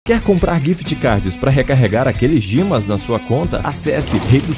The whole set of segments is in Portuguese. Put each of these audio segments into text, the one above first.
Quer comprar gift cards para recarregar aqueles gemas na sua conta? Acesse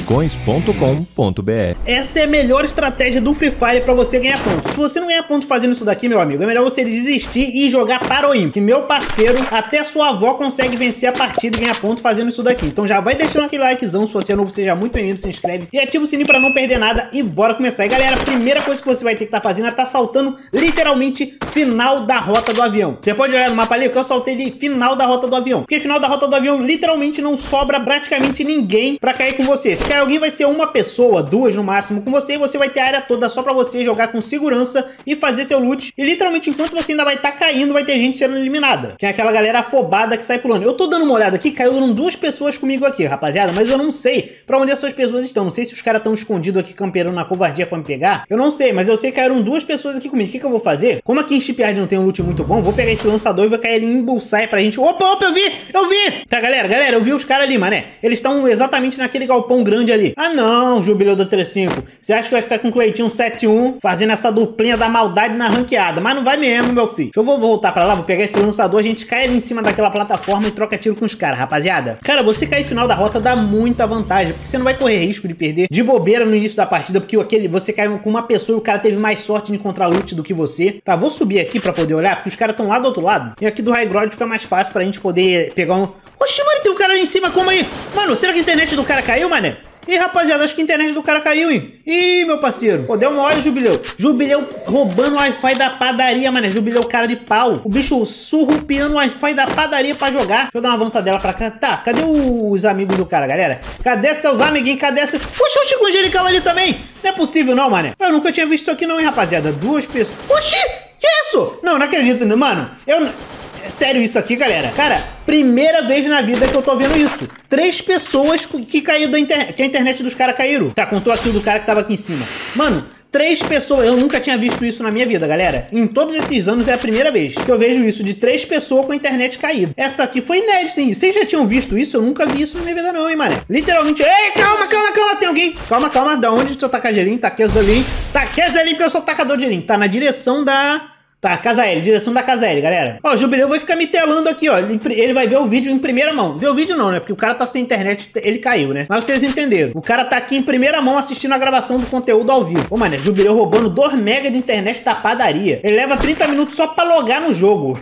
reidoscoins.com.br. Essa é a melhor estratégia do Free Fire para você ganhar pontos. Se você não ganhar pontos fazendo isso daqui, meu amigo, é melhor você desistir e jogar para o ímpio. Que meu parceiro, até sua avó consegue vencer a partida e ganhar ponto fazendo isso daqui. Então já vai deixando aquele likezão, se você é novo, seja muito bem-vindo, se inscreve e ativa o sininho para não perder nada e bora começar. E galera, a primeira coisa que você vai ter que estar fazendo é estar saltando literalmente final da rota do avião. Você pode olhar no mapa ali que eu saltei de final da rota do avião, porque final da rota do avião literalmente não sobra praticamente ninguém pra cair com você. Se cair alguém vai ser uma pessoa, duas no máximo com você, e você vai ter a área toda só pra você jogar com segurança e fazer seu loot. E literalmente enquanto você ainda vai estar caindo, vai ter gente sendo eliminada. Tem aquela galera afobada que sai pulando. Eu tô dando uma olhada aqui, caíram duas pessoas comigo aqui, rapaziada, mas eu não sei pra onde essas pessoas estão. Não sei se os caras estão escondidos aqui camperando na covardia pra me pegar. Eu não sei, mas eu sei que caíram duas pessoas aqui comigo. O que eu vou fazer? Como aqui em Shipyard não tem um loot muito bom, vou pegar esse lançador e vou cair ali em Bullseye pra gente... Opa, eu vi! Tá, galera, eu vi os caras ali, mané. Eles estão exatamente naquele galpão grande ali. Ah, não, Jubileu do 35. Você acha que vai ficar com o Cleitinho 7-1 fazendo essa duplinha da maldade na ranqueada? Mas não vai mesmo, meu filho. Eu vou voltar pra lá, vou pegar esse lançador, a gente cai ali em cima daquela plataforma e troca tiro com os caras, rapaziada. Cara, você cair final da rota dá muita vantagem, porque você não vai correr risco de perder de bobeira no início da partida, porque você caiu com uma pessoa e o cara teve mais sorte de encontrar loot do que você. Tá, vou subir aqui pra poder olhar, porque os caras estão lá do outro lado. E aqui do High Ground fica mais fácil pra gente poder pegar um... Oxi, mano, tem um cara ali em cima, como aí? Mano, será que a internet do cara caiu, mané? Ih, rapaziada, acho que a internet do cara caiu, hein? Ih, meu parceiro. Pô, deu uma olha, Jubileu. Jubileu roubando o Wi-Fi da padaria, mané. Jubileu, cara de pau. O bicho surrupiando o Wi-Fi da padaria pra jogar. Deixa eu dar uma avançadela pra cá. Tá, cadê os amigos do cara, galera? Cadê seus amiguinhos? Cadê essa... Oxi, com o Angelical ali também. Não é possível não, mané. Eu nunca tinha visto isso aqui não, hein, rapaziada. Duas pessoas... Oxi, que é isso? Não acredito, mano. É sério isso aqui, galera. Cara, primeira vez na vida que eu tô vendo isso. 3 pessoas que caíram da internet, que a internet dos caras caíram. Tá, contou aqui do cara que tava aqui em cima. Mano, 3 pessoas, eu nunca tinha visto isso na minha vida, galera. Em todos esses anos é a primeira vez que eu vejo isso, de 3 pessoas com a internet caída. Essa aqui foi inédita, hein? Vocês já tinham visto isso? Eu nunca vi isso na minha vida não, hein, mané? Literalmente... Ei, calma, tem alguém. Calma, da onde tu taca gelinho? Taqueza ali. Taqueza ali porque eu sou tacador de gelinho. Tá na direção da... Tá, Casa L, direção da Casa L, galera. Ó, o Jubileu vai ficar me telando aqui, ó. Ele vai ver o vídeo em primeira mão. Ver o vídeo não, né? Porque o cara tá sem internet, ele caiu, né? Mas vocês entenderam. O cara tá aqui em primeira mão assistindo a gravação do conteúdo ao vivo. Ô, mano, Jubileu roubando 2 mega de internet da padaria. Ele leva 30 minutos só pra logar no jogo.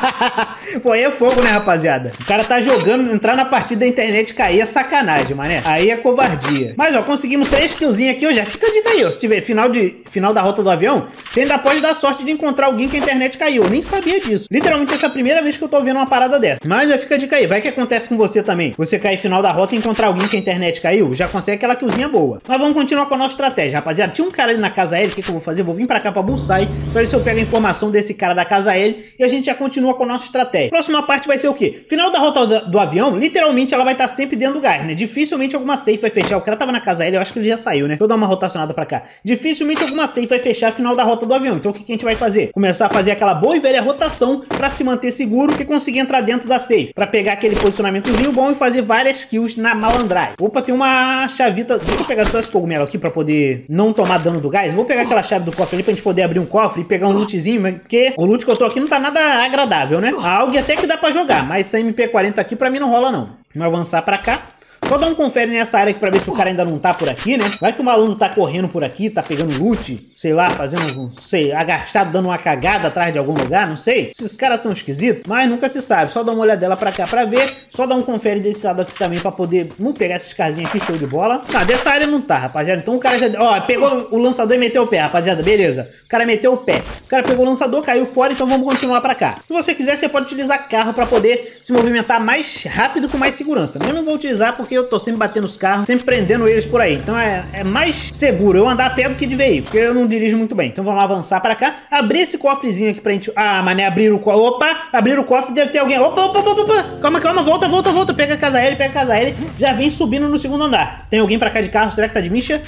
Pô, aí é fogo, né, rapaziada? O cara tá jogando, entrar na partida da internet cair é sacanagem, mané. Aí é covardia. Mas, ó, conseguimos 3 killzinhos aqui, ó. Já fica de cair, ó. Se tiver final da rota do avião, você ainda pode dar sorte de encontrar alguém que a internet caiu. Eu nem sabia disso. Literalmente essa é a primeira vez que eu tô vendo uma parada dessa. Mas já fica de cair. Vai que acontece com você também. Você cair final da rota e encontrar alguém que a internet caiu, já consegue aquela killzinha boa. Mas vamos continuar com a nossa estratégia, rapaziada. Tinha um cara ali na Casa L. O que eu vou fazer? Eu vou vir pra cá pra Bullseye pra ver se eu pego a informação desse cara da Casa L e a gente já continua com a nossa estratégia. Próxima parte vai ser o quê? Final da rota do avião, literalmente ela vai estar sempre dentro do gás, né? Dificilmente alguma safe vai fechar. O cara tava na Casa L, eu acho que ele já saiu, né? Deixa eu dar uma rotacionada pra cá. Dificilmente alguma safe vai fechar a final da rota do avião. Então o que a gente vai fazer? Começar a fazer aquela boa e velha rotação pra se manter seguro e conseguir entrar dentro da safe, pra pegar aquele posicionamentozinho bom e fazer várias kills na malandragem. Opa, tem uma chavita. Deixa eu pegar só esse cogumelo aqui pra poder não tomar dano do gás. Vou pegar aquela chave do cofre ali pra gente poder abrir um cofre e pegar um lootzinho, porque o loot que eu tô aqui não tá nada agradável, né? A AUG até que dá pra jogar, mas essa MP40 aqui pra mim não rola não. Vamos avançar pra cá. Só dá um confere nessa área aqui pra ver se o cara ainda não tá por aqui, né? Vai que o malandro tá correndo por aqui, tá pegando loot, sei lá, fazendo, sei, agachado, dando uma cagada atrás de algum lugar, não sei. Esses caras são esquisitos, mas nunca se sabe. Só dá uma olhadela pra cá pra ver. Só dá um confere desse lado aqui também pra poder, pegar esses casinhos aqui, show de bola. Tá, dessa área não tá, rapaziada. Então o cara já, ó, pegou o lançador e meteu o pé, rapaziada, beleza. O cara meteu o pé. O cara pegou o lançador, caiu fora, então vamos continuar pra cá. Se você quiser, você pode utilizar carro pra poder se movimentar mais rápido com mais segurança. Eu não vou utilizar porque eu tô sempre batendo os carros, sempre prendendo eles por aí. Então é mais seguro eu andar a pé do que de veículo, porque eu não dirijo muito bem. Então vamos avançar pra cá, abrir esse cofrezinho aqui pra gente... Ah, mané, abrir o cofre. Opa, abrir o cofre, deve ter alguém. Opa. Calma, volta. Pega a Casa L. Já vem subindo no segundo andar. Tem alguém pra cá de carro? Será que tá de micha?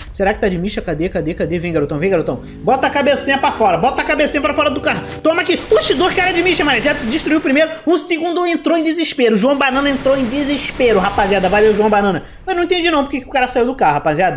Cadê? Vem, garotão. Bota a cabecinha pra fora. Do carro. Toma aqui. Puxa, 2 caras de micha, mané. Já destruiu o primeiro. O segundo entrou em desespero. João Banana entrou em desespero, rapaziada. Valeu, João Banana. Eu não entendi não porque que o cara saiu do carro, rapaziada. O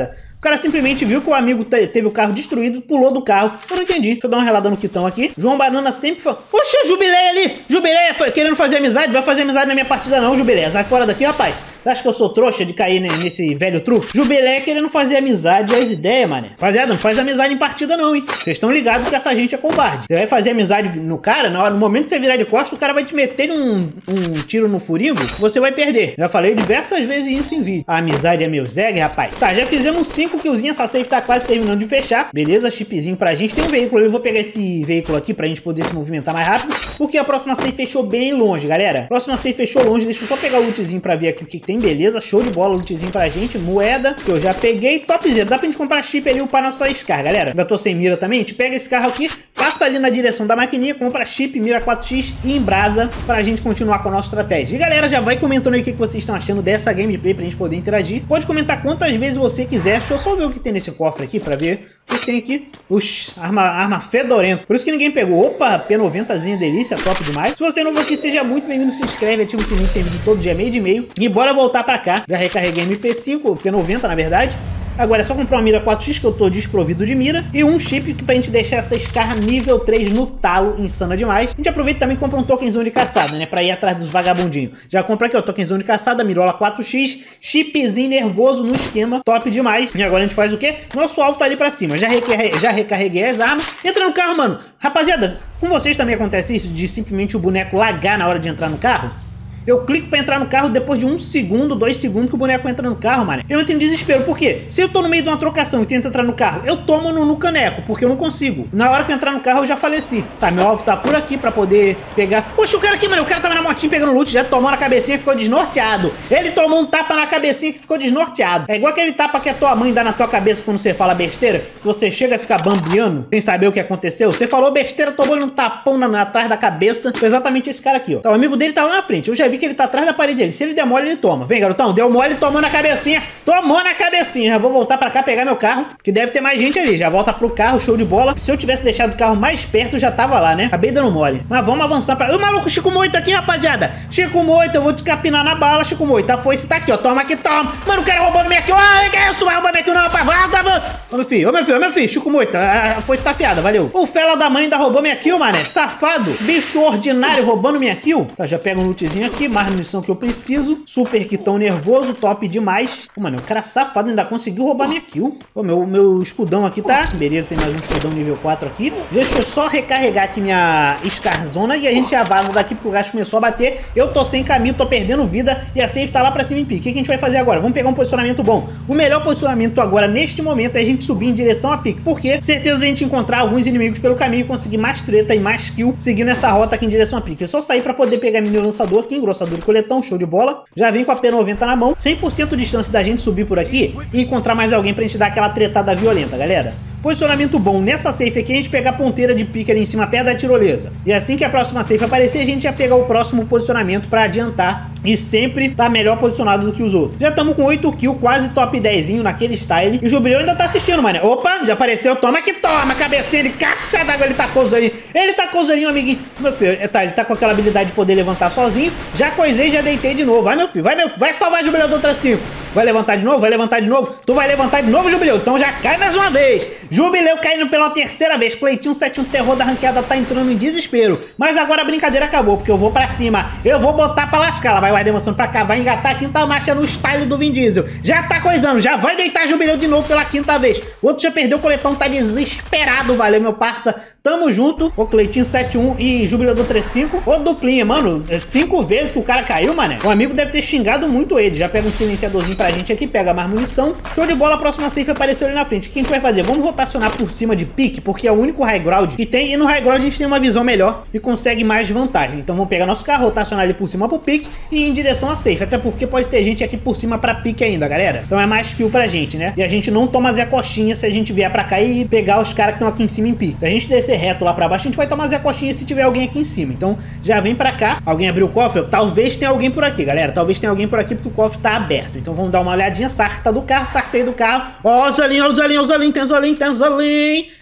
cara simplesmente viu que o amigo teve o carro destruído, pulou do carro. Eu não entendi. Deixa eu dar uma relada no quitão aqui. João Banana sempre fala... Poxa, Jubilé ali! Jubilé querendo fazer amizade? Vai fazer amizade na minha partida não, Jubilé. Sai fora daqui, rapaz. Você acha que eu sou trouxa de cair nesse velho truque? Jubilé querendo fazer amizade, as ideias, mané. Rapaziada, não faz amizade em partida não, hein? Vocês estão ligados que essa gente é covarde. Você vai fazer amizade no cara, no momento que você virar de costas, o cara vai te meter um tiro no furingo, você vai perder. Já falei diversas vezes isso em vídeo. A amizade é meu zeg, rapaz. Tá, já fizemos 5 killzinhos, essa safe tá quase terminando de fechar. Beleza, chipzinho pra gente. Tem um veículo ali, eu vou pegar esse veículo aqui pra gente poder se movimentar mais rápido, porque a próxima safe fechou bem longe, galera. A próxima safe fechou longe, deixa eu só pegar o lootzinho pra ver aqui o que tem, beleza, show de bola, lootzinho pra gente, moeda, que eu já peguei, topzera, dá pra gente comprar chip ali para nossa Scar, galera. Ainda tô sem mira também, a gente pega esse carro aqui, passa ali na direção da maquininha, compra chip, mira 4x e embrasa pra gente continuar com a nossa estratégia. E galera, já vai comentando aí o que vocês estão achando dessa gameplay pra gente poder interagir. Pode comentar quantas vezes você quiser. Deixa eu só ver o que tem nesse cofre aqui pra ver o que tem aqui. Uxi, arma fedorenta. Por isso que ninguém pegou. Opa, P90zinha delícia, top demais. Se você é novo aqui, seja muito bem-vindo, se inscreve, ativa o sininho, tem vídeo todo dia, meio de meio. E bora voltar pra cá. Já recarreguei MP5, P90 na verdade. Agora é só comprar uma mira 4x, que eu tô desprovido de mira, e um chip pra gente deixar essa Scar nível 3 no talo, insana demais. A gente aproveita também e compra um tokenzinho de caçada, né, pra ir atrás dos vagabundinhos. Já compra aqui, ó, tokenzinho de caçada, mirola 4x, chipzinho nervoso no esquema, top demais. E agora a gente faz o quê? Nosso alvo tá ali pra cima. Já recarreguei as armas. Entra no carro, mano. Rapaziada, com vocês também acontece isso, de simplesmente o boneco lagar na hora de entrar no carro? Eu clico pra entrar no carro depois de 1 segundo, 2 segundos que o boneco entra no carro, mano. Eu entro em desespero. Por quê? Se eu tô no meio de uma trocação e tento entrar no carro, eu tomo no caneco, porque eu não consigo. Na hora que eu entrar no carro, eu já faleci. Tá, meu alvo tá por aqui pra poder pegar... Poxa, o cara aqui, mano, o cara tava na motinha pegando loot, já tomou na cabecinha e ficou desnorteado. Ele tomou um tapa na cabecinha que ficou desnorteado. É igual aquele tapa que a tua mãe dá na tua cabeça quando você fala besteira, que você chega a ficar bambiando, sem saber o que aconteceu. Você falou besteira, tomou um tapão atrás da cabeça. Foi exatamente esse cara aqui, ó. Tá, o amigo dele tá lá na frente. Eu já vi que ele tá atrás da parede dele. Se ele der mole, ele toma. Vem, garotão. Deu mole, tomou na cabecinha. Tomou na cabecinha. Já vou voltar pra cá pegar meu carro, que deve ter mais gente ali. Já volta pro carro, show de bola. Se eu tivesse deixado o carro mais perto, já tava lá, né? Acabei dando mole. Mas vamos avançar pra... O maluco Chico Moito aqui, rapaziada. Chico Moito, eu vou te capinar na bala, Chico Moito. A foice tá aqui, ó. Toma aqui, toma. Mano, o cara roubando minha kill. Ai, que isso? Vai roubar minha kill não, rapaz. Vai, tá... Ô, meu filho. Chico Moito. A foice tá afiada, valeu. O fela da mãe ainda roubou minha kill, mané. Safado. Bicho ordinário roubando minha kill. Tá, já pega um lootzinho aqui. Mais munição que eu preciso. Super quitão nervoso, top demais. Pô, mano, o cara safado ainda conseguiu roubar minha kill. Pô, meu escudão aqui tá. Beleza, tem mais um escudão nível 4 aqui. Deixa eu só recarregar aqui minha Scarzona e a gente já vaza daqui porque o gasto começou a bater. Eu tô sem caminho, tô perdendo vida e a safe tá lá pra cima em pique. O que a gente vai fazer agora? Vamos pegar um posicionamento bom. O melhor posicionamento agora, neste momento, é a gente subir em direção a pique. Porque certeza a gente encontrar alguns inimigos pelo caminho e conseguir mais treta e mais kill seguindo essa rota aqui em direção a pique. É só sair pra poder pegar meu lançador aqui, engrossador e coletão, show de bola. Já vem com a P90 na mão, 100% de chance da gente subir por aqui e encontrar mais alguém pra gente dar aquela tretada violenta, galera. Posicionamento bom nessa safe aqui, a gente pegar a ponteira de pique ali em cima, perto da tirolesa. E assim que a próxima safe aparecer, a gente já pegar o próximo posicionamento pra adiantar e sempre tá melhor posicionado do que os outros. Já estamos com 8 kills, quase top 10zinho naquele style. E o Jubileu ainda tá assistindo, mano. Opa, já apareceu, toma que toma, cabecinha de caixa d'água, ele tacou o zorinho. Ele tacou o zorinho, amiguinho. Meu filho, tá, ele tá com aquela habilidade de poder levantar sozinho. Já coisei, já deitei de novo. Vai, meu filho, vai salvar o Jubileu do outro 5. Vai levantar de novo, vai levantar de novo. Tu vai levantar de novo, Jubileu. Então já cai mais uma vez. Jubileu caindo pela terceira vez. Cleitinho 71 terror da ranqueada tá entrando em desespero. Mas agora a brincadeira acabou, porque eu vou pra cima. Eu vou botar pra lascar. Ela vai demonstrando pra cá, vai engatar a quinta marcha no style do Vin Diesel. Já tá coisando, já vai deitar Jubileu de novo pela quinta vez. O outro já perdeu o coletão, tá desesperado. Valeu, meu parça. Tamo junto. O Cleitinho 71 e Jubileu do 35. Ô duplinha, mano. 5 vezes que o cara caiu, mané. O amigo deve ter xingado muito ele. Já pega um silenciadorzinho pra gente aqui, pega mais munição. Show de bola, a próxima safe apareceu ali na frente. O que a gente vai fazer? Vamos rotacionar por cima de pique, porque é o único high ground que tem. E no high ground a gente tem uma visão melhor e consegue mais vantagem. Então vamos pegar nosso carro, rotacionar ele por cima pro pique e ir em direção a safe. Até porque pode ter gente aqui por cima pra pique ainda, galera. Então é mais kill pra gente, né? E a gente não toma Zé Coxinha se a gente vier pra cá e pegar os caras que estão aqui em cima em pique. Se a gente descer reto lá pra baixo, a gente vai tomar Zé Coxinha se tiver alguém aqui em cima. Então já vem pra cá. Alguém abriu o cofre? Talvez tenha alguém por aqui, galera. Talvez tenha alguém por aqui porque o cofre tá aberto. Então vamos dar uma olhadinha. Sarta do carro, sartei do carro. Ó, o Zolinho, tem Zolinho.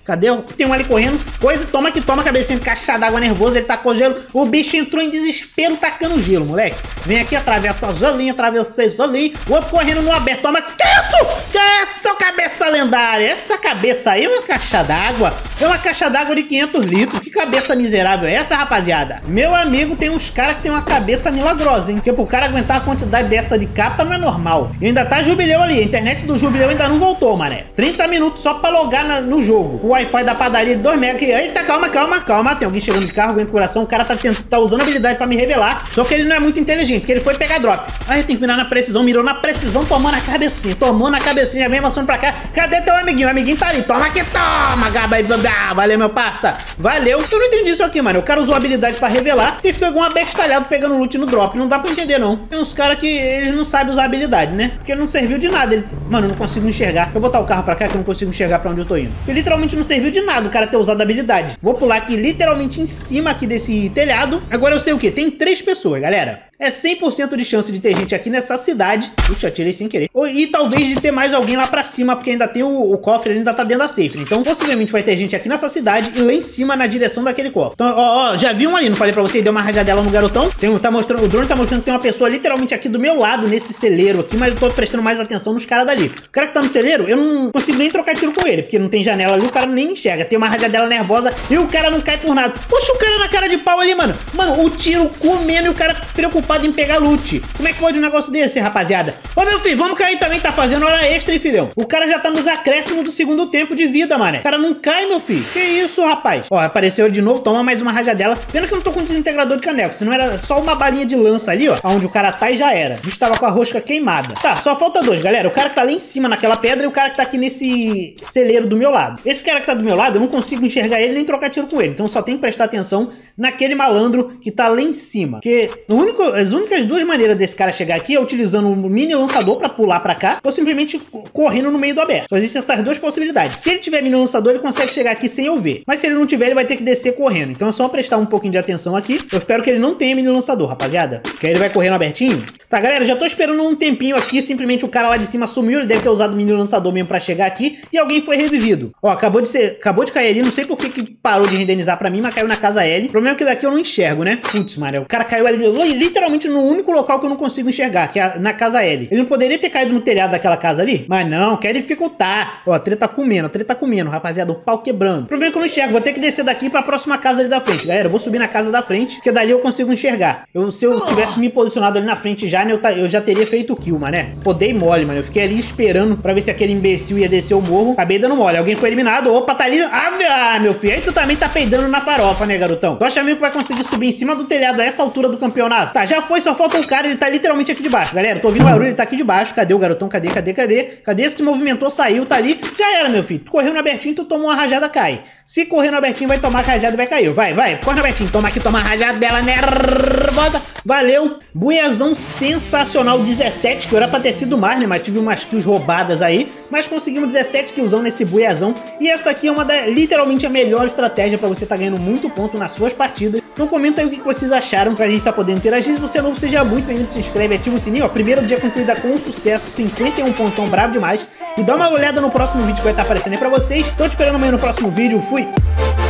Cadê? Tem um ali correndo. Coisa, toma que toma, cabecinha de caixa d'água nervoso. Ele tacou gelo. O bicho entrou em desespero tacando gelo, moleque. Vem aqui, atravessa a gelinha, atravessa a gelinha. O outro correndo no aberto. Toma. Que isso? Que essa cabeça lendária? Essa cabeça aí é uma caixa d'água. É uma caixa d'água de 500 litros. Que cabeça miserável é essa, rapaziada? Meu amigo, tem uns caras que tem uma cabeça milagrosa, hein? Porque pro cara aguentar a quantidade dessa de capa não é normal. E ainda tá Jubileu ali. A internet do Jubileu ainda não voltou, mané. 30 minutos só pra logar no jogo. O Wi-Fi da padaria de 2 MB aqui. Eita, calma. Tem alguém chegando de carro, aguenta o coração. O cara tá usando a habilidade pra me revelar. Só que ele não é muito inteligente, porque ele foi pegar drop. Aí tem que mirar na precisão. Mirou na precisão, tomou na cabecinha. Já vem avançando pra cá. Cadê teu amiguinho? O amiguinho tá ali. Toma aqui, toma, gaba. Valeu, meu parça. Valeu. Eu não entendi isso aqui, mano. O cara usou a habilidade pra revelar e ficou igual um abestalhado pegando loot no drop. Não dá pra entender, não. Tem uns caras que eles não sabem usar a habilidade, né? Porque não serviu de nada. Mano, eu não consigo enxergar. Deixa eu botar o carro pra cá que eu não consigo enxergar pra onde eu tô indo. Porque literalmente não serviu de nada o cara ter usado a habilidade. Vou pular aqui literalmente em cima aqui desse telhado. Agora eu sei o que? Tem 3 pessoas, galera. É 100% de chance de ter gente aqui nessa cidade. Puxa, atirei sem querer. E talvez de ter mais alguém lá pra cima, porque ainda tem o cofre, ele ainda tá dentro da safe. Então, possivelmente vai ter gente aqui nessa cidade e lá em cima na direção daquele cofre. Então, ó, já vi um ali, não falei pra você? Deu uma rajadela no garotão. O drone tá mostrando que tem uma pessoa literalmente aqui do meu lado, nesse celeiro aqui, mas eu tô prestando mais atenção nos caras dali. O cara que tá no celeiro, eu não consigo nem trocar tiro com ele, porque não tem janela ali, o cara nem enxerga. Tem uma rajadela nervosa e o cara não cai por nada. Poxa, o cara na cara de pau ali, mano. Mano, o tiro comendo e o cara preocupado em pegar loot. Como é que pode um negócio desse, rapaziada? Ô, meu filho, vamos cair também, tá fazendo hora extra, hein, filhão? O cara já tá nos acréscimos do segundo tempo de vida, mané. O cara não cai, meu filho. Que isso, rapaz? Ó, apareceu ele de novo, toma mais uma rajadela. Pena que eu não tô com desintegrador de caneco, senão era só uma balinha de lança ali, ó, onde o cara tá e já era. O bicho tava com a rosca queimada. Tá, só falta 2, galera. O cara que tá lá em cima naquela pedra e o cara que tá aqui nesse celeiro do meu lado. Esse cara que tá do meu lado, eu não consigo enxergar ele nem trocar tiro com ele. Então só tem que prestar atenção naquele malandro que tá lá em cima. Porque as únicas 2 maneiras desse cara chegar aqui é utilizando um mini lançador pra pular pra cá ou simplesmente correndo no meio do aberto. Só existem essas 2 possibilidades. Se ele tiver mini lançador, ele consegue chegar aqui sem eu ver. Mas se ele não tiver, ele vai ter que descer correndo. Então é só prestar um pouquinho de atenção aqui. Eu espero que ele não tenha mini lançador, rapaziada. Porque aí ele vai correr no abertinho. Tá, galera, já tô esperando um tempinho aqui. Simplesmente o cara lá de cima sumiu. Ele deve ter usado o mini lançador mesmo pra chegar aqui. E alguém foi revivido. Ó, acabou de cair ali. Não sei por que parou de renderizar pra mim, mas caiu na casa L. O problema é que daqui eu não enxergo, né? Putz, mano, o cara caiu ali literalmente no único local que eu não consigo enxergar, que é na casa L. Ele não poderia ter caído no telhado daquela casa ali? Mas não, quer dificultar. Ó, a treta tá comendo, rapaziada, o pau quebrando. O problema é que eu não enxergo, vou ter que descer daqui pra próxima casa ali da frente. Galera, eu vou subir na casa da frente, porque dali eu consigo enxergar. Se eu tivesse me posicionado ali na frente já, né, eu já teria feito o kill, mané. Pô, dei mole, mano. Eu fiquei ali esperando pra ver se aquele imbecil ia descer o morro. Acabei dando mole. Alguém foi eliminado. Opa, tá ali. Ah, meu filho, aí tu também tá peidando na farofa, né, garotão? Tu acha mesmo que vai conseguir subir em cima do telhado a essa altura do campeonato? Tá, já foi, só falta um cara, ele tá literalmente aqui de baixo, galera. Tô ouvindo barulho, ele tá aqui de baixo. Cadê o garotão? Cadê? Cadê? Esse movimentou, saiu, tá ali. Já era, meu filho. Tu correu no abertinho, tu tomou uma rajada, cai. Se correr no abertinho, vai tomar rajada e vai cair. Vai. Corre no abertinho. Toma aqui, toma a rajada dela, nervosa. Valeu. Buiazão sensacional. 17, que era pra ter sido mais, né? Mas tive umas kills roubadas aí. Mas conseguimos 17 killzão nesse buiazão. E essa aqui é literalmente a melhor estratégia pra você tá ganhando muito ponto nas suas partidas. Então comenta aí o que vocês acharam pra gente tá podendo interagir. Se você é novo, seja muito bem-vindo, se inscreve, ativa o sininho. Ó, primeiro dia concluída com sucesso, 51 pontão, bravo demais. E dá uma olhada no próximo vídeo que vai estar aparecendo aí pra vocês. Tô te esperando amanhã no próximo vídeo. Fui!